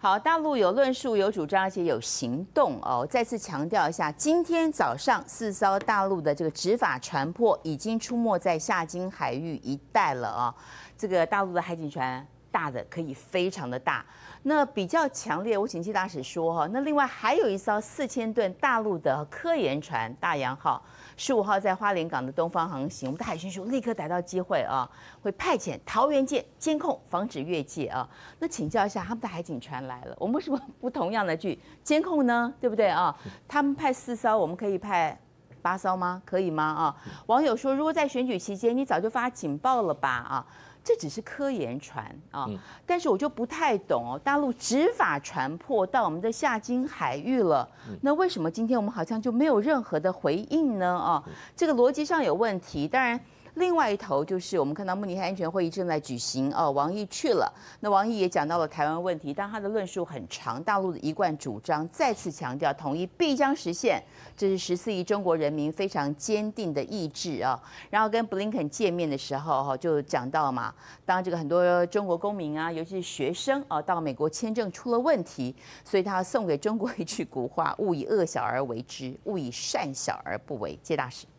好，大陆有论述、有主张，而且有行动哦。再次强调一下，今天早上4艘大陆的这个执法船舶已经出没在夏津海域一带了啊。这个大陆的海警船大的可以非常的大。那比较强烈，我请季大使说哈。那另外还有一艘4000吨大陆的科研船大洋号，15号在花莲港的东方航行，我们的海巡署立刻逮到机会啊，会派遣桃园舰监控，防止越界啊。那请教一下，他们的海警船来了，我们为什么不同样的去监控呢？对不对啊？他们派4艘，我们可以派8艘吗？可以吗？啊？网友说，如果在选举期间，你早就发警报了吧？啊？这只是科研船啊，但是我就不太懂哦，大陆执法船舶到我们的夏津海域了，那为什么今天我们好像就没有任何的回应呢？啊，这个逻辑上有问题。当然，另外一头就是我们看到慕尼黑安全会议正在举行哦，王毅去了，那王毅也讲到了台湾问题，但他的论述很长，大陆的一贯主张再次强调统一必将实现，这是14亿中国人民非常坚定的意志啊。然后跟布林肯见面的时候哈，就讲到嘛，当这个很多中国公民啊，尤其是学生啊，到美国签证出了问题，所以他送给中国一句古话：勿以恶小而为之，勿以善小而不为。谢大使。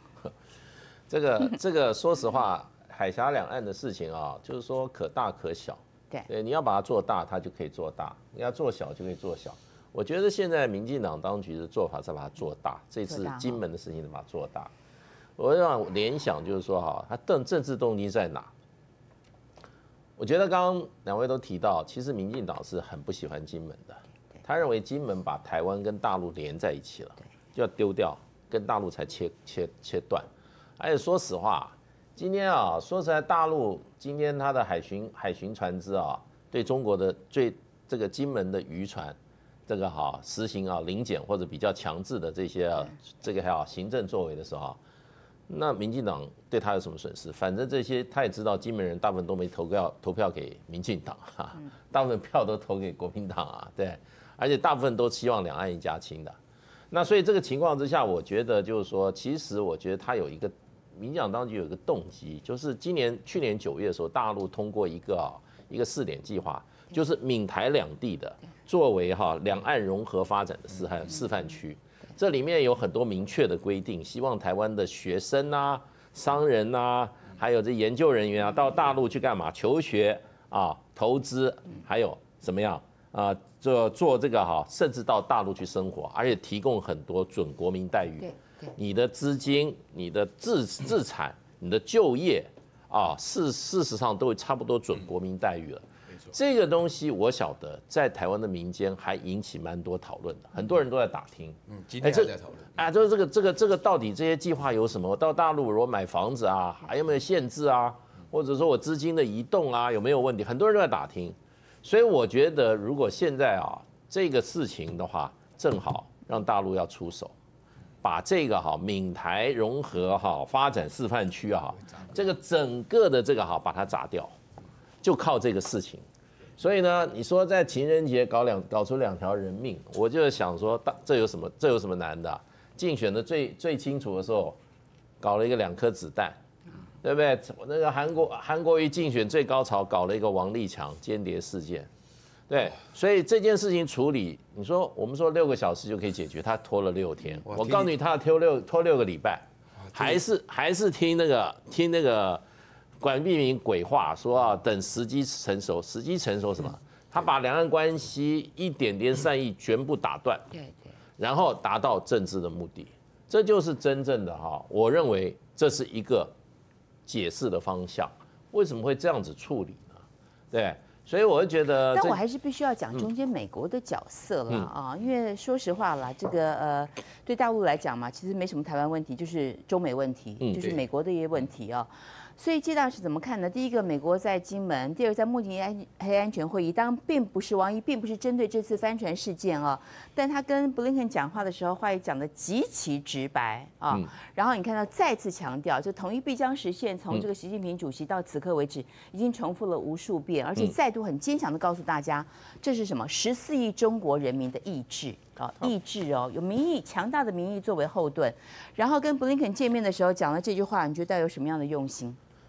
这个，说实话，海峡两岸的事情啊，就是说可大可小。对，你要把它做大，它就可以做大；你要做小，就可以做小。我觉得现在民进党当局的做法是把它做大，这次金门的事情是把它做大。我让联想就是说哈，它政治动机在哪？我觉得刚刚2位都提到，其实民进党是很不喜欢金门的，他认为金门把台湾跟大陆连在一起了，就要丢掉，跟大陆才切断。而且说实话，今天啊，说实在，大陆今天它的海巡船只啊，对中国的这个金门的渔船，这个实行临检或者比较强制的这些这个行政作为的时候，那民进党对他有什么损失？反正这些他也知道，金门人大部分都没投票给民进党啊，大部分票都投给国民党啊，对，而且大部分都希望两岸一家亲的。那所以这个情况之下，我觉得就是说，其实我觉得他有一个。民进党当局有一个动机，就是去年9月的时候，大陆通过一个4点计划，就是闽台两地的作为两岸融合发展的示范区。这里面有很多明确的规定，希望台湾的学生啊、商人啊，还有这研究人员啊，到大陆去干嘛？求学啊、投资，还有怎么样啊？做这个甚至到大陆去生活，而且提供很多准国民待遇。你的资金、你的资产、你的就业啊，事实上都差不多准国民待遇了。这个东西我晓得，在台湾的民间还引起蛮多讨论的，很多人都在打听。 今天还在讨论啊，就是这个到底这些计划有什么？我到大陆如果买房子啊，还有没有限制啊？或者说我资金的移动啊，有没有问题？很多人都在打听。所以我觉得，如果现在这个事情的话，正好让大陆要出手。把这个闽台融合发展示范区这个整个的这个把它砸掉，就靠这个事情。所以呢，你说在情人节搞出2条人命，我就想说，这有什么难的？竞选的最清楚的时候，搞了一个2颗子弹，对不对？那个韩国瑜竞选最高潮，搞了一个王立强间谍事件。对，所以这件事情处理，我们说6个小时就可以解决，他拖了6天。我告诉你，他拖6个礼拜，还是听那个管碧明鬼话，说等时机成熟。时机成熟什么？他把两岸关系一点点善意全部打断，然后达到政治的目的，这就是真正的我认为这是一个解释的方向。为什么会这样子处理呢？对。所以我会觉得， 但我还是必须要讲中间美国的角色了啊，因为说实话啦，这个对大陆来讲嘛，其实没什么台湾问题，就是中美问题，就是美国的一些问题啊。所以季大使怎么看呢？第一个，美国在金门；第二，在慕尼黑安全会议，当然王毅并不是针对这次帆船事件啊，但他跟布林肯讲话的时候，话也讲得极其直白啊。然后你看到再次强调，就统一必将实现，从这个习近平主席到此刻为止，已经重复了无数遍，而且再度很坚强地告诉大家，这是什么？14亿中国人民的意志。意志有民意强大的民意作为后盾，然后跟布林肯见面的时候讲了这句话，你觉得有什么样的用心？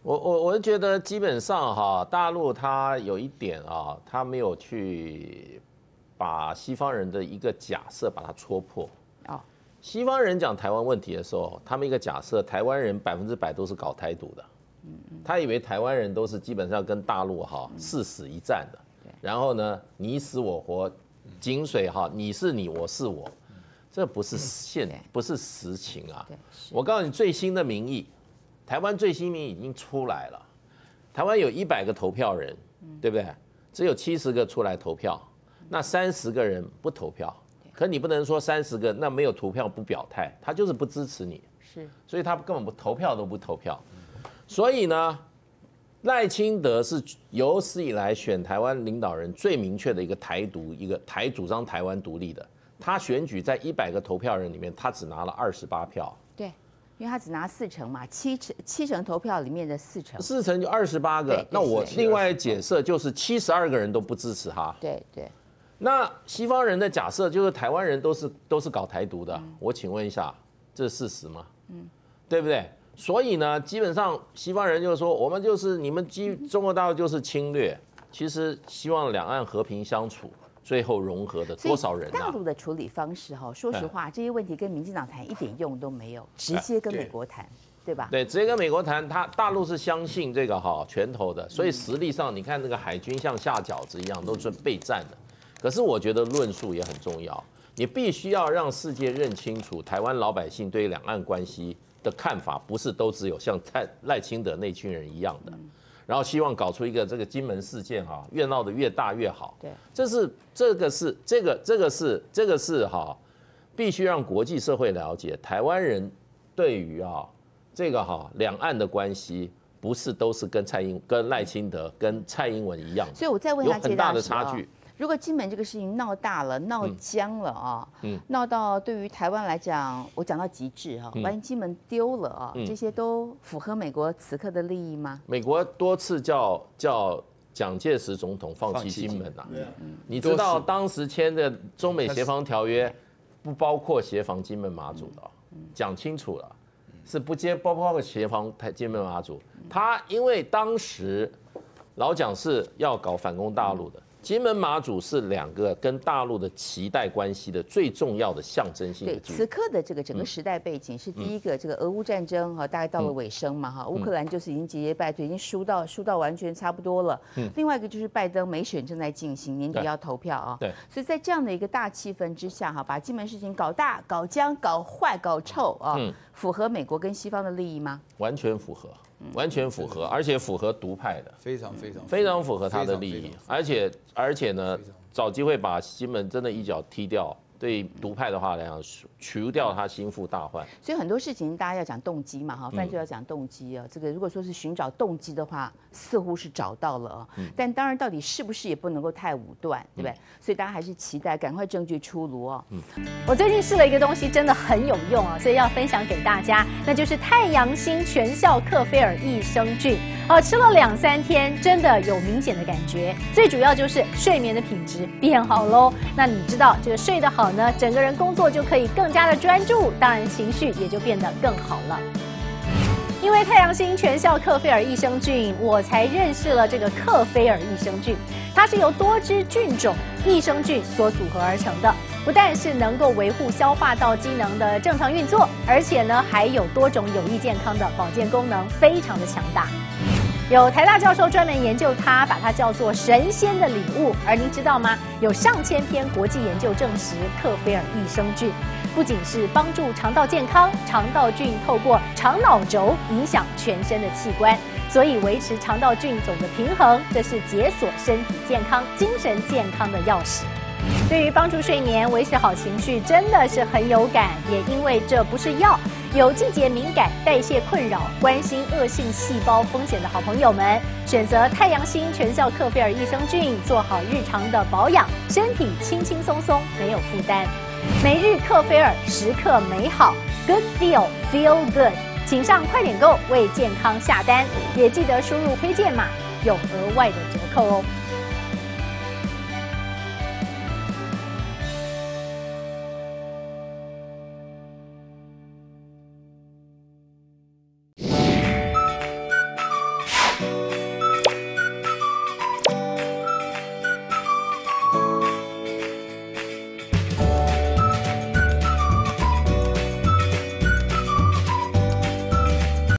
我觉得基本上哈，大陆它有一点啊，它没有去把西方人的一个假设把它戳破。哦，西方人讲台湾问题的时候，他们一个假设，台湾人100%都是搞台独的。他以为台湾人都是基本上跟大陆哈誓死一战的。然后呢，你死我活，井水哈，你是你，我是我，这不是不是实情啊。我告诉你，最新的民意，台湾最新民意已经出来了。台湾有100个投票人，对不对？只有70个出来投票，那30个人不投票。可你不能说30个那没有投票不表态，他就是不支持你。是，所以他根本不投票都不投票。所以呢，赖清德是有史以来选台湾领导人最明确的一个台独，一个主张台湾独立的。他选举在100个投票人里面，他只拿了28票。对，因为他只拿4成嘛，7成投票里面的4成，4成就28个。那我另外解释就是72个人都不支持他。对。那西方人的假设就是台湾人都是搞台独的。我请问一下，这是事实吗？对不对？所以呢，基本上西方人就是说，我们就是你们中国大陆就是侵略，其实希望两岸和平相处，最后融合的多少人啊？大陆的处理方式哈，说实话，这些问题跟民进党谈一点用都没有，直接跟美国谈，对吧？对，直接跟美国谈，大陆是相信这个拳头的，所以实力上你看那个海军像下饺子一样，都是备战的。可是我觉得论述也很重要，你必须要让世界认清楚，台湾老百姓对于两岸关系的看法不是都只有像赖清德那群人一样的，然后希望搞出一个这个金门事件越闹得越大越好。对，这个是必须让国际社会了解，台湾人对于这个两岸的关系不是都是跟赖清德跟蔡英文一样的，所以我再问一下，有很大的差距。如果金门这个事情闹大了、闹僵了闹到对于台湾来讲，我讲到极致万一金门丢了这些都符合美国此刻的利益吗？美国多次叫蒋介石总统放弃金门你知道当时签的中美协防条约不包括协防金门马祖的，讲清楚了，是不包括协防金门马祖。他因为当时老蒋是要搞反攻大陆的。金门马祖是2个跟大陆的脐带关系的最重要的象征性的据点。对，此刻的这个整个时代背景是第一个，这个俄乌战争大概到了尾声嘛乌克兰就是已经节节败退，已经输到完全差不多了。另外一个就是拜登美选正在进行，年底要投票对，所以在这样的一个大气氛之下把金门事情搞大、搞僵、搞坏、搞臭符合美国跟西方的利益吗？完全符合。完全符合，而且符合独派的，非常符合他的利益，而且呢，找机会把金门真的一脚踢掉，对独派的话来讲，除掉他心腹大患。所以很多事情大家要讲动机嘛犯罪要讲动机这个如果说是寻找动机的话，似乎是找到了但当然到底是不是也不能够太武断，对不对？所以大家还是期待赶快证据出炉我最近试了一个东西，真的很有用所以要分享给大家，那就是太阳星全效克菲尔益生菌吃了2-3天，真的有明显的感觉，最主要就是睡眠的品质变好喽。那你知道这个睡得好呢，整个人工作就可以更加的专注，当然情绪也就变得更好了。因为太阳星全效克菲尔益生菌，我才认识了这个克菲尔益生菌。它是由多支菌种益生菌所组合而成的，不但是能够维护消化道机能的正常运作，而且呢还有多种有益健康的保健功能，非常的强大。有台大教授专门研究它，把它叫做神仙的礼物。而您知道吗？有上千篇国际研究证实，克菲尔益生菌不仅是帮助肠道健康，肠道菌透过肠脑轴影响全身的器官，所以维持肠道菌种的平衡，这是解锁身体健康、精神健康的钥匙。对于帮助睡眠、维持好情绪，真的是很有感。也因为这不是药，有季节敏感、代谢困扰、关心恶性细胞风险的好朋友们，选择太阳星全效克菲尔益生菌，做好日常的保养，身体轻轻松松，没有负担。每日克菲尔，时刻美好 ，Good Feel Feel Good， 请上快点购为健康下单，也记得输入推荐码，有额外的折扣哦。